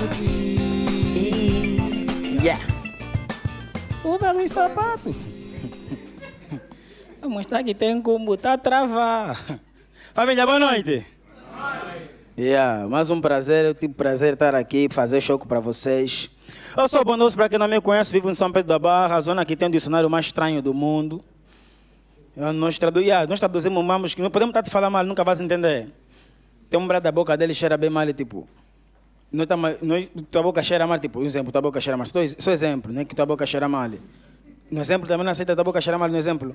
Yeah. Toda nos sapatos. Vou mostrar que tem como botar travar. Família, boa noite. Yeah, mais um prazer, eu tive prazer estar aqui, fazer choque para vocês. Eu sou bondoso, para quem não me conhece, vivo em São Pedro da Barra, a zona que tem o dicionário mais estranho do mundo. Nós traduzimos mamos que não podemos estar te falar mal, nunca vais entender. Tem um braço da boca dele cheira bem mal, tipo... tua boca cheira mal, tipo, um exemplo, tua boca cheira mal. Só exemplo, né, que tua boca cheira mal. No exemplo também não aceita tua boca cheira mal, no exemplo.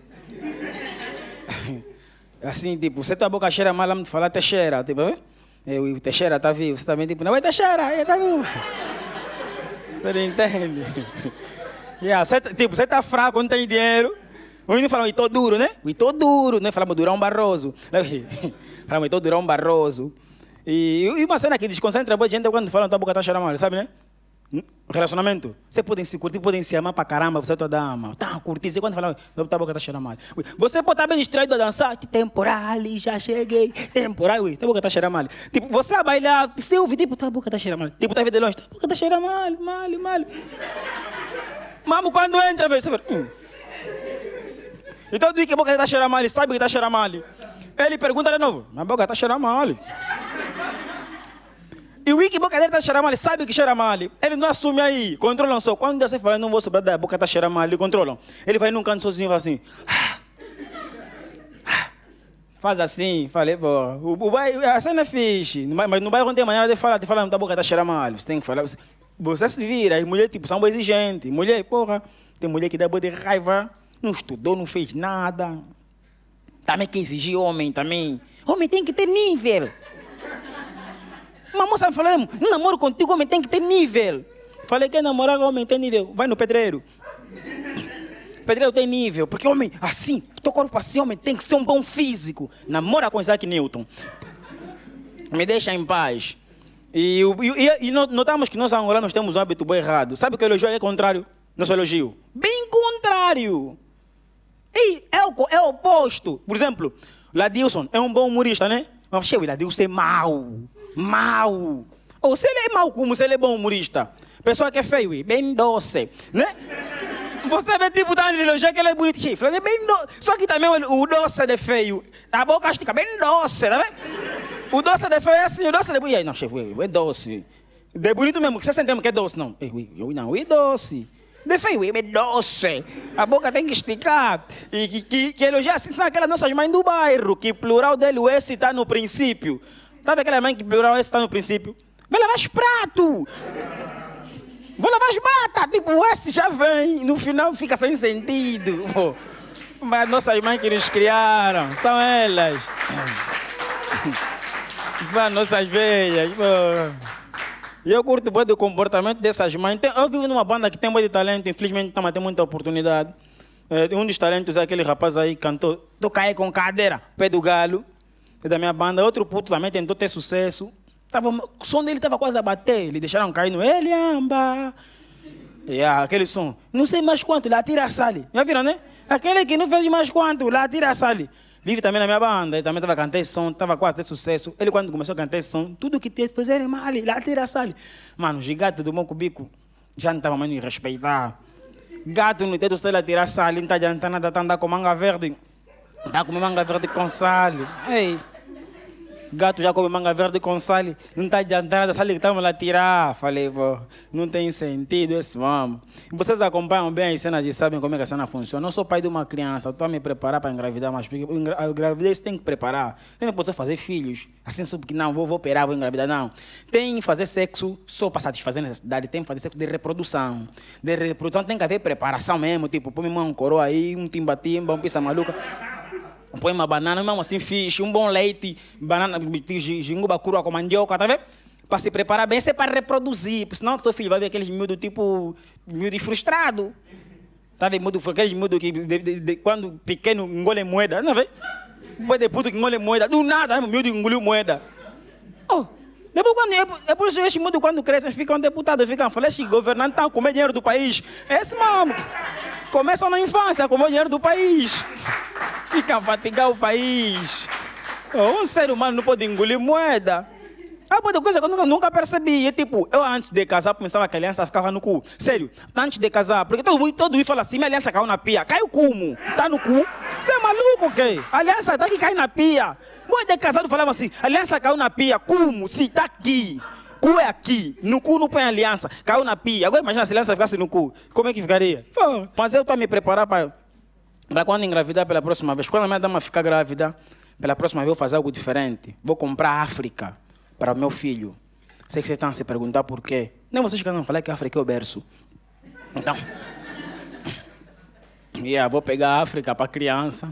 Assim, tipo, se tua boca cheira mal, vamos falar Teixeira, tipo, o Teixeira tá vivo, você também, tipo, não vai Teixeira, tá vivo. Você não entende? Yeah, você tá fraco, não tem dinheiro. Uns não falam, estou duro, né? Estou duro, né? Falamos, Durão Barroso. Falamos, estou Durão Barroso. E uma cena que desconcentra a gente quando falam, tua boca tá cheirando mal, sabe, né? Relacionamento. Você podem se curtir, podem se amar pra caramba, você é tua dama. Tá, curtir. Você quando fala, tua boca tá cheirando mal. Você pode estar bem distraído a dançar. Temporal, já cheguei. Temporal, tua boca tá cheirando mal. Tipo, você a bailar, você ouve, tipo, tua boca tá cheirando mal. Tipo, tá vendo de longe, tua boca tá cheirando mal. Mamo, quando entra, você vê. Então, diz que a boca está cheirando mal, ele sabe que está cheirando mal. Ele pergunta de novo, mas a boca está cheirando mal. E o que a boca dele está cheirando mal, ele sabe que cheira mal. Ele não assume aí, controlam só. Quando você fala, não vou sobrar da boca está cheirando mal, ele controlam. Ele vai num canto sozinho, faz assim. Faz assim, falei, pô. A cena é fixe, mas no bairro não tem maneira de falar, tua boca está cheirando mal. Você tem que falar, você se vira, as mulheres tipo, são exigentes. Mulher, porra, tem mulher que dá boa de raiva. Não estudou, não fez nada. Também quer exigir homem também. Homem tem que ter nível. Uma moça falou, não namoro contigo, homem tem que ter nível. Falei, quer namorar com homem tem nível? Vai no pedreiro. Pedreiro tem nível, porque homem, assim, teu corpo assim, homem tem que ser um bom físico. Namora com Isaac Newton. Me deixa em paz. E notamos que nós angolanos temos um hábito bem errado. Sabe que o elogio é contrário? Nosso elogio. Bem contrário. E é o oposto. Por exemplo, Ladilson é um bom humorista, né? Mas o Ladilson é mau. Ou se ele é mau como se ele é bom humorista. Pessoa que é feio, bem doce, né? Você vê tipo da elogia que ele é bonito, chifre, é bem doce. Só que também o doce é feio. A boca estica bem doce, tá vendo? O doce é feio é assim, o doce é bonito. Não, chefe, é doce. De bonito mesmo, que você sente que é doce, não. Não, é doce. De feio, é doce. A boca tem que esticar. E que elogia assim são aquelas nossas mães do bairro, que plural dele, o S está no princípio. Sabe aquela mãe que plural S está no princípio? Vai lavar os pratos. Vou lavar as batatas. Tipo, o S já vem. No final fica sem sentido. Mas nossas mães que nos criaram, são elas. São nossas velhas. E eu curto bem do comportamento dessas mães. Eu vivo numa banda que tem muito talento, infelizmente não tem muita oportunidade. Um dos talentos é aquele rapaz aí que cantou Toca aí com cadeira, pé do galo, é da minha banda. Outro puto também tentou ter sucesso. O som dele estava quase a bater, eles deixaram cair no ele amba. Aquele som, não sei mais quanto, lá tira a sali. Já viram, né? Aquele que não fez mais quanto, lá tira a sali. Vive também na minha banda, ele também estava cantando esse som, estava quase a ter sucesso. Ele quando começou a cantar esse som, tudo que teve fazer é mal, lá tira a sali. Mano, os gatos do meu cubico já não estavam mais me respeitar. Gato no dedo, se ele tirar a sali, não está adiantando nada, está andando com manga verde. Está com manga verde com sal. Ei, gato já come manga verde com sal, não está adiantando nada, sal que estamos lá tirar. Falei, pô, não tem sentido esse mamo. Vocês acompanham bem as cenas e sabem como é que a cena funciona. Eu sou pai de uma criança, estou a me preparar para engravidar, mas a gravidez tem que preparar. Eu não posso fazer filhos, assim só porque não, vou operar, vou engravidar, não. Tem que fazer sexo só para satisfazer a necessidade, tem que fazer sexo de reprodução. De reprodução tem que haver preparação mesmo, tipo, põe uma coroa aí, um timba-timba, um pizza maluca. Põe uma banana, mesmo assim fixe, um bom leite, banana, jinguba crua com mandioca, tá vendo? Para se preparar bem, isso é para reproduzir, senão o seu filho vai ver aqueles miúdos tipo, miúdo frustrado. Tá vendo? Aqueles miúdos que quando pequeno engole moeda, não vê? Depois de puto que engole moeda, do nada, o miúdo engoliu moeda. Depois quando, é por isso que esses miúdos quando crescem ficam deputados, ficam falando, esses governantes estão a comer dinheiro do país. Esse mamo. Começam na infância a comer o dinheiro do país. Ficam a fatigar o país. Um ser humano não pode engolir moeda. Ah, pô, coisa que eu nunca percebi. É tipo, eu antes de casar pensava que a aliança ficava no cu. Sério, antes de casar, porque todo mundo fala assim, minha aliança caiu na pia. Caiu como? Tá no cu? Você é maluco, o quê? A aliança tá aqui, cai na pia. Bom, de casado falava assim, a aliança caiu na pia. Como? Se tá aqui. Cu é aqui. No cu não põe aliança. Caiu na pia. Agora imagina se a aliança ficasse no cu. Como é que ficaria? Pô, mas eu estou a me preparar para quando engravidar pela próxima vez. Quando a minha dama ficar grávida, pela próxima vez eu vou fazer algo diferente. Vou comprar África para o meu filho. Sei que vocês estão a se perguntar por quê. Nem vocês que não falar que a África é o berço. Então, vou pegar a África para a criança.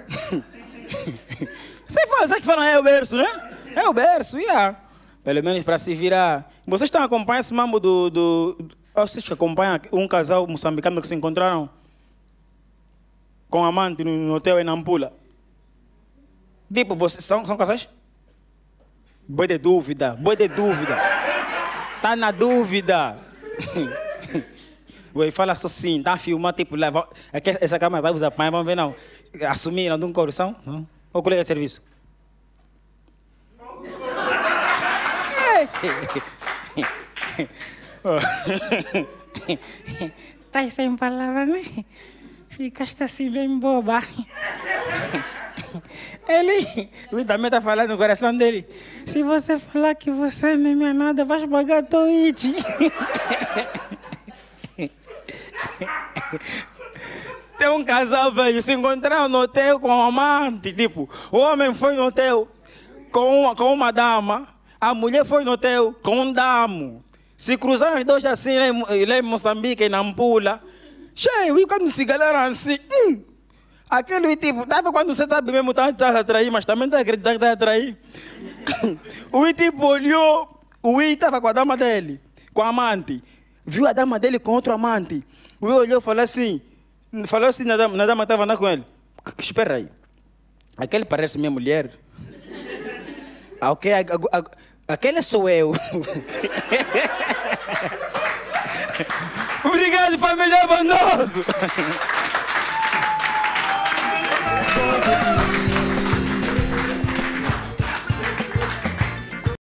Vocês que falam, é o berço, né? É o berço, pelo menos para se virar. Vocês estão acompanhando esse mambo vocês que acompanham um casal moçambicano que se encontraram com amante no hotel em Nampula? Tipo, vocês são casais? Boi de dúvida. Tá na dúvida. Ué, fala só sim, tá a filmar, tipo, lá, essa câmera vai usar pai, vamos ver não. Assumir, não de um coração? Ou colega de serviço? Tá sem palavras, né? Ficaste assim bem boba. Ele também está falando no coração dele. Se você falar que você nem é nada, vais pagar teu it. Tem um casal, velho, se encontraram no hotel com um amante. Tipo, o homem foi no hotel com uma dama, a mulher foi no hotel com um damo. Se cruzaram os dois assim, lá em Moçambique, em Nampula. Cheio, e quando se galera assim, aquele tipo, dava quando você sabe mesmo que está a atrair, mas também está a acreditar que está a atrair. O tipo olhou, o estava com a dama dele, com a amante. Viu a dama dele com outro amante. O olhou e falou assim na dama estava andando com ele. Espera aí, aquele parece minha mulher. Ok, aquele sou eu. Obrigado, família Bondoso.